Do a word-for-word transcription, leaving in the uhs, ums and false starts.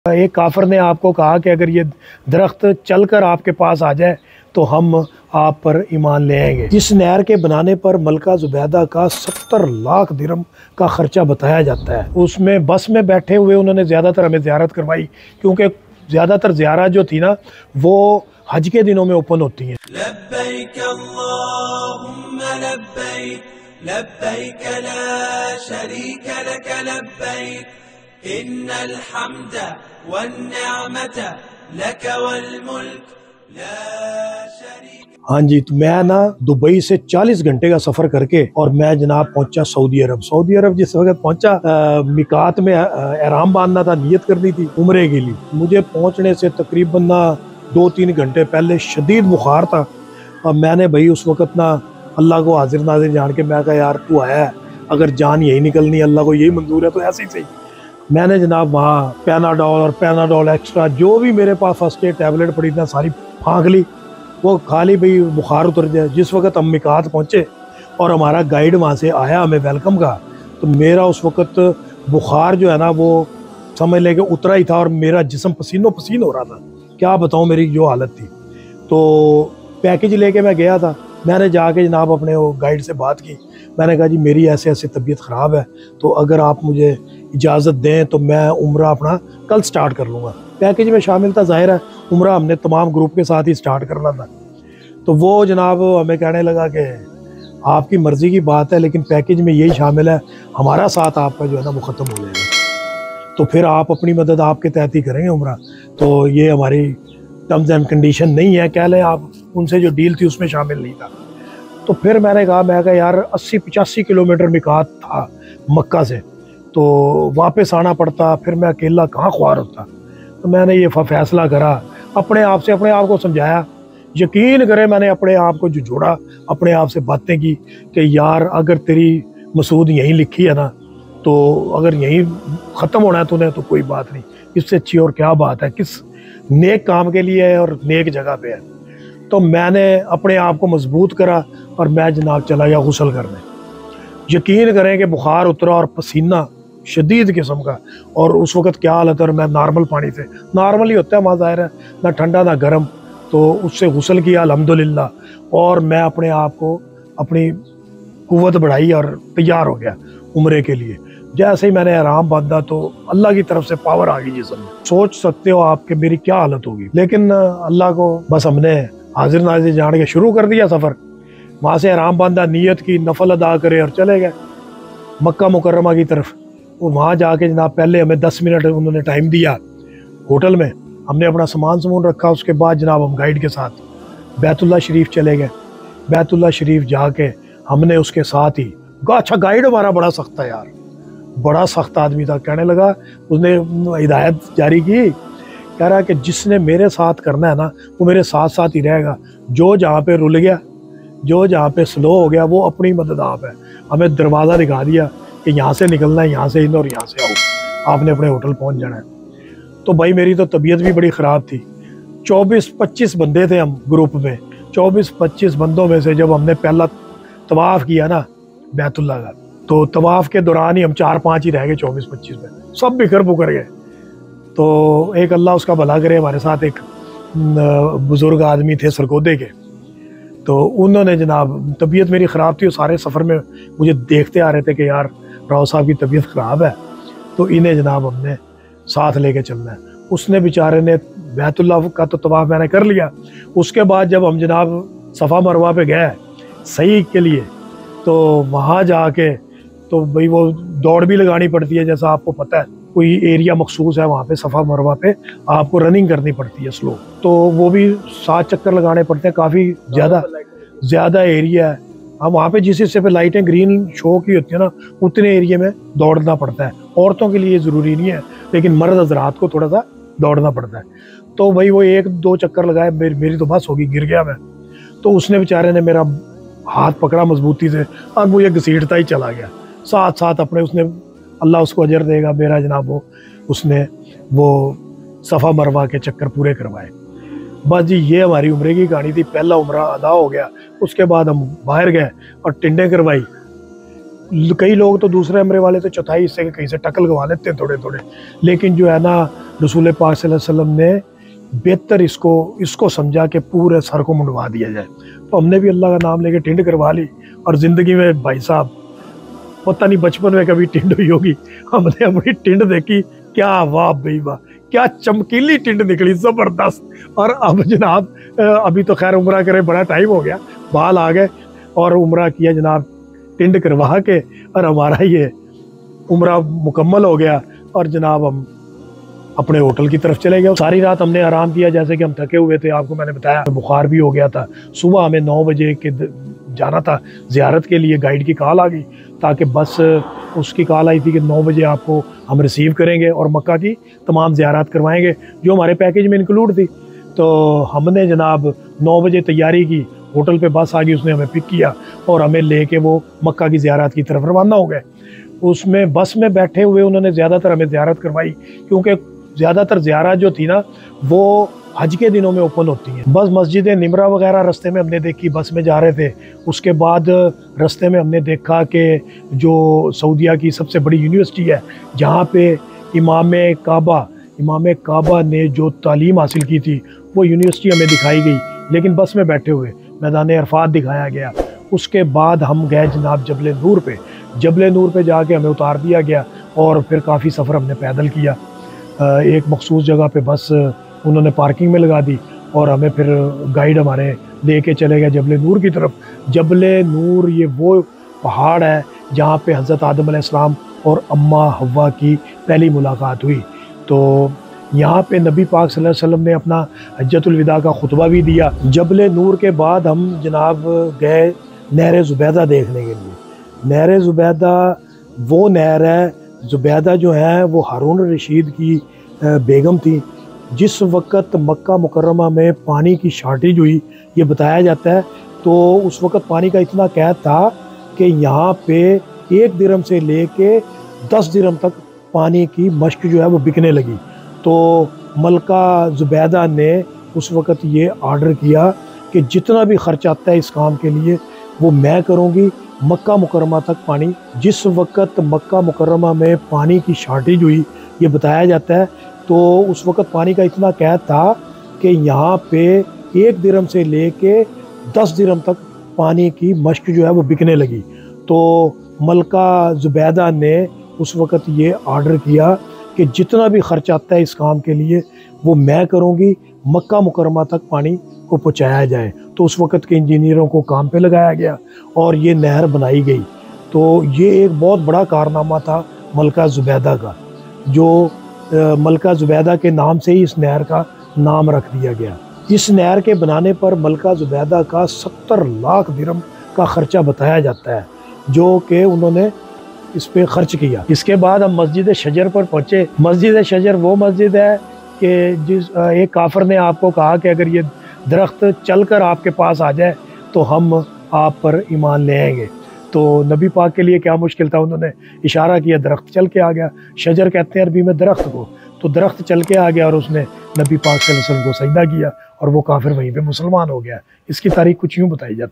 एक काफिर ने आपको कहा कि अगर ये दरख्त चलकर आपके पास आ जाए तो हम आप पर ईमान ले आएंगे। इस नहर के बनाने पर मलका जुबैदा का सत्तर लाख दिरहम का खर्चा बताया जाता है। उसमें बस में बैठे हुए उन्होंने ज़्यादातर हमें ज़ियारत करवाई, क्योंकि ज़्यादातर ज़ियारत जो थी ना वो हज के दिनों में ओपन होती हैं। लब्बैक अल्लाहुम्मा लब्बैक, लब्बैक ला शरीक लक लब्बैक, इन्नल हम्द वन्निअमत लक वल मुल्क ला शरीक। हाँ जी, तो मैं ना दुबई से चालीस घंटे का सफ़र करके और मैं जनाब पहुंचा सऊदी अरब। सऊदी अरब जिस वक्त पहुंचा, आ, मिकात में एहराम बांधना था, नियत करनी थी उम्रे के लिए। मुझे पहुंचने से तकरीबन ना दो तीन घंटे पहले शदीद बुखार था और मैंने भाई उस वक्त ना अल्लाह को हाजिर नाजिर जान के मैं कहा यार तू आया है, अगर जान यही निकलनी अल्लाह को यही मंजूर है तो ऐसे ही सही। मैंने जनाब वहाँ पैनाडोल और पैनाडोल एक्स्ट्रा जो भी मेरे पास फर्स्ट एड टैबलेट पड़ी थी सारी फाँक ली, वो खा ली भाई बुखार उतर जाए। जिस वक्त हम मिकात पहुँचे और हमारा गाइड वहाँ से आया हमें वेलकम का, तो मेरा उस वक्त बुखार जो है ना वो समझ लेके उतरा ही था और मेरा जिस्म पसीनों पसीन हो रहा था। क्या बताऊँ मेरी जो हालत थी। तो पैकेज लेके मैं गया था, मैंने जाके जनाब अपने वो गाइड से बात की। मैंने कहा जी मेरी ऐसे ऐसे तबीयत ख़राब है, तो अगर आप मुझे इजाज़त दें तो मैं उम्रा अपना कल स्टार्ट कर लूँगा। पैकेज में शामिल था, ज़ाहिर है उम्रा हमने तमाम ग्रुप के साथ ही स्टार्ट करना था। तो वो जनाब हमें कहने लगा कि आपकी मर्ज़ी की बात है, लेकिन पैकेज में यही शामिल है, हमारा साथ आपका जो है ना वो ख़त्म हो जाएगा, तो फिर आप अपनी मदद आपके तहत ही करेंगे उम्रा। तो ये हमारी टर्म्स एंड कंडीशन नहीं है, कह लें आप, उनसे जो डील थी उसमें शामिल नहीं था। तो फिर मैंने कहा मैं कहा यार अस्सी पचासी किलोमीटर मिकात था मक्का से, तो वापस आना पड़ता, फिर मैं अकेला कहाँ ख्वार होता। तो मैंने ये फैसला करा, अपने आप से अपने आप को समझाया। यकीन करे मैंने अपने आप को जो जोड़ा, अपने आप से बातें की कि यार अगर तेरी मसूद यहीं लिखी है ना, तो अगर यहीं ख़त्म होना है तूने तो कोई बात नहीं, इससे अच्छी और क्या बात है, किस नेक काम के लिए है और नेक जगह पे है। तो मैंने अपने आप को मजबूत करा और मैं जनाब चला गया गुस्ल करने। यकीन करें कि बुखार उतरा और पसीना शदीद किस्म का, और उस वक्त क्या हालत है, और मैं नॉर्मल पानी से, नॉर्मल ही होता है वहाँ ज़ाहिर है, ना ठंडा ना गर्म, तो उससे गुस्ल किया अल्हम्दुलिल्लाह, और मैं अपने आप को अपनी कुव्वत बढ़ाई और तैयार हो गया उम्रे के लिए। जैसे ही मैंने आराम बांधा तो अल्लाह की तरफ से पावर आ गई जिसमें, सोच सकते हो आप कि मेरी क्या हालत होगी। लेकिन अल्लाह को बस हमने हाजिर नाजिर जान के शुरू कर दिया सफ़र। वहाँ से आराम बांधा, नीयत की, नफल अदा करे और चले गए मक्का मुकर्रमा की तरफ। वो वहाँ जाके जनाब पहले हमें दस मिनट उन्होंने टाइम दिया होटल में, हमने अपना सामान समून रखा। उसके बाद जनाब हम गाइड के साथ बैतुल्लाह शरीफ चले गए। बैतुल्लाह शरीफ जाके हमने उसके साथ ही, अच्छा गाइड हमारा बड़ा सख्त था यार, बड़ा सख्त आदमी था। कहने लगा, उसने हिदायत जारी की, कह रहा कि जिसने मेरे साथ करना है ना वो मेरे साथ साथ ही रहेगा, जो जहाँ पे रुल गया, जो जहाँ पे स्लो हो गया, वो अपनी मदद आप है। हमें दरवाज़ा दिखा दिया कि यहाँ से निकलना है, यहाँ से इन और यहाँ से आओ, आपने अपने होटल पहुँच जाना है। तो भाई मेरी तो तबीयत भी बड़ी ख़राब थी। चौबीस पच्चीस बंदे थे हम ग्रुप में। चौबीस पच्चीस बंदों में से जब हमने पहला तवाफ़ किया ना बैतुल्लाह का, तो तवाफ़ के दौरान ही हम चार पाँच ही रह गए चौबीस पच्चीस में, सब बिखर बुखर गए। तो एक अल्लाह उसका भला करे, हमारे साथ एक बुज़ुर्ग आदमी थे सरगोदे के, तो उन्होंने जनाब, तबीयत मेरी ख़राब थी और सारे सफ़र में मुझे देखते आ रहे थे कि यार राव साहब की तबीयत ख़राब है, तो इन्हें जनाब हमने साथ लेके चलना है। उसने बेचारे ने बैतुल्लाह का तो तवाफ़ मैंने कर लिया। उसके बाद जब हम जनाब सफ़ा मरवा पे गए सही के लिए, तो वहाँ जाके तो भाई वो दौड़ भी लगानी पड़ती है, जैसा आपको पता है, कोई एरिया मखसूस है वहाँ पे सफ़ा मरवा पे आपको रनिंग करनी पड़ती है स्लो, तो वो भी सात चक्कर लगाने पड़ते हैं। काफ़ी ज़्यादा ज़्यादा एरिया है। हम वहाँ पे जिस हिस्से पे लाइटें ग्रीन शो की होती है ना, उतने एरिया में दौड़ना पड़ता है। औरतों के लिए ज़रूरी नहीं है, लेकिन मर्द हज़रात को थोड़ा सा दौड़ना पड़ता है। तो भाई वो एक दो चक्कर लगाए, मेरी मेरी तो बस होगी, गिर गया मैं। तो उसने बेचारे ने मेरा हाथ पकड़ा मजबूती से और मुझे घसीटता ही चला गया साथ साथ अपने। उसने, अल्लाह उसको अजर देगा, मेरा जनाब वो उसने वो सफ़ा मरवा के चक्कर पूरे करवाए। बस जी ये हमारी उम्रे की कहानी थी। पहला उम्रा अदा हो गया, उसके बाद हम बाहर गए और टिंडे करवाई। कई लोग तो दूसरे उम्रे वाले तो चौथाई हिस्से के कहीं से टकल गवा लेते हैं थोड़े थोड़े, लेकिन जो है ना रसूल पाक सल्लल्लाहु अलैहि वसल्लम ने बेहतर इसको इसको समझा कि पूरे सर को मुंडवा दिया जाए। तो हमने भी अल्लाह का नाम लेके टिंड करवा ली, और ज़िंदगी में भाई साहब पता नहीं बचपन में कभी टिंड हुई होगी, हमने अपनी टिंड देखी, क्या वाह भाई वाह, क्या चमकीली टिंड निकली, ज़बरदस्त। और अब जनाब अभी तो खैर उम्रा करे बड़ा टाइम हो गया, बाल आ गए और उम्रा किया जनाब टिंड करवा के, और हमारा ये उम्रा मुकम्मल हो गया और जनाब हम अपने होटल की तरफ चले गए। सारी रात हमने आराम किया, जैसे कि हम थके हुए थे, आपको मैंने बताया बुखार भी हो गया था। सुबह हमें नौ बजे के जाना था ज़ियारत के लिए, गाइड की कॉल आ गई, ताकि बस उसकी कॉल आई थी कि नौ बजे आपको हम रिसीव करेंगे और मक्का की तमाम ज़ियारत करवाएंगे, जो हमारे पैकेज में इंक्लूड थी। तो हमने जनाब नौ बजे तैयारी की, होटल पे बस आ गई, उसने हमें पिक किया और हमें लेके वो मक्का की ज़ियारत की तरफ रवाना हो गए। उसमें बस में बैठे हुए उन्होंने ज़्यादातर हमें ज़ियारत करवाई, क्योंकि ज़्यादातर ज़ियारत जो थी ना वो हज के दिनों में ओपन होती हैं। बस मस्जिद निमरा वगैरह रास्ते में हमने देखी, बस में जा रहे थे। उसके बाद रास्ते में हमने देखा कि जो सऊदीया की सबसे बड़ी यूनिवर्सिटी है, जहाँ पे इमाम काबा इमाम काबा ने जो तालीम हासिल की थी, वो यूनिवर्सिटी हमें दिखाई गई, लेकिन बस में बैठे हुए। मैदान अरफात दिखाया गया। उसके बाद हम गए जनाब जबल नूर पे। जबल नूर पे जाके हमें उतार दिया गया और फिर काफ़ी सफ़र हमने पैदल किया। एक मखसूस जगह पे बस उन्होंने पार्किंग में लगा दी और हमें फिर गाइड हमारे लेके चले गए जबल नूर की तरफ। जबल नूर ये वो पहाड़ है जहाँ पे हज़रत आदम अलैहिस्सलाम और अम्मा हव्वा की पहली मुलाकात हुई। तो यहाँ पे नबी पाक सल्लल्लाहु अलैहि वसल्लम ने अपना हज्जतुल विदा का खुतबा भी दिया। जबल नूर के बाद हम जनाब गए नहर ज़ुबैदा देखने के लिए। नहर ज़ुबैदा वो नहर है, ज़ुबैदा जो है वो हारून रशीद की बेगम थी। जिस वक़्त मक्का मुकर्रमा में पानी की शॉर्टेज हुई, ये बताया जाता है, तो उस वक़्त पानी का इतना कहत था कि यहाँ पे एक दिरहम से लेके दस दिरहम तक पानी की मश्क जो है वो बिकने लगी। तो मलका ज़ुबैदा ने उस वक़्त ये आर्डर किया कि जितना भी ख़र्च आता है इस काम के लिए वो मैं करूँगी, मक्का मुकर्रमा तक पानी। जिस वक़्त मक्का मुकर्रमा में पानी की शॉर्टेज हुई, ये बताया जाता है, तो उस वक़्त पानी का इतना कहत था कि यहाँ पे एक दिरहम से लेके दस दिरहम तक पानी की मश्क जो है वो बिकने लगी। तो मलका ज़ुबैदा ने उस वक़्त ये आर्डर किया कि जितना भी ख़र्च आता है इस काम के लिए वो मैं करूँगी, मक्का मुकर्रमा तक पानी को पहुँचाया जाए। तो उस वक़्त के इंजीनियरों को काम पे लगाया गया और ये नहर बनाई गई। तो ये एक बहुत बड़ा कारनामा था मलका ज़ुबैदा का, जो आ, मलका ज़ुबैदा के नाम से ही इस नहर का नाम रख दिया गया। इस नहर के बनाने पर मलका ज़ुबैदा का सत्तर लाख दिरहम का ख़र्चा बताया जाता है, जो कि उन्होंने इस पे खर्च किया। इसके बाद हम मस्जिद शजर पर पहुँचे। मस्जिद शजर वो मस्जिद है कि जिस एक काफिर ने आपको कहा कि अगर ये दरख्त चलकर आपके पास आ जाए तो हम आप पर ईमान ले आएंगे। तो नबी पाक के लिए क्या मुश्किल था, उन्होंने इशारा किया, दरख्त चल के आ गया। शजर कहते हैं अरबी में दरख्त को। तो दरख्त चल के आ गया और उसने नबी पाक सल्लल्लाहु अलैहि वसल्लम को सजदा किया और वो काफिर वहीं पे मुसलमान हो गया। इसकी तारीख कुछ यूँ बताई जाती है।